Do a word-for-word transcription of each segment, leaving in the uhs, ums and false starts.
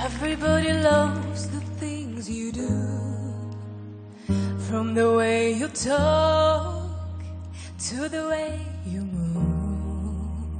Everybody loves the things you do, from the way you talk to the way you move.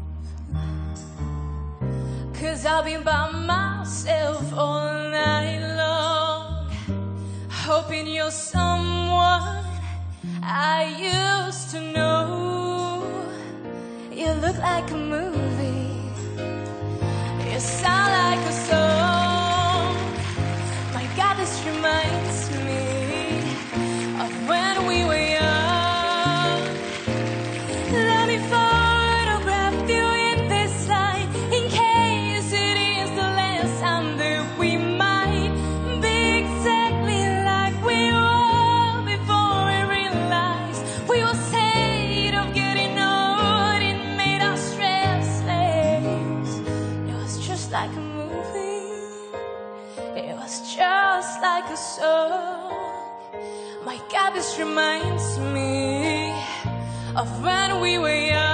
'Cause I've been by myself all night long, hoping you're someone I used to know. You look like a movie, you sound like a song. My God, this reminds me of when we were young. Let me photograph you in this light, in case it is the last time that we might be exactly like we were before we realized we were scared of getting old. It made us restless. It was just like a movie, it was just like a song. My God, this reminds me of when we were young.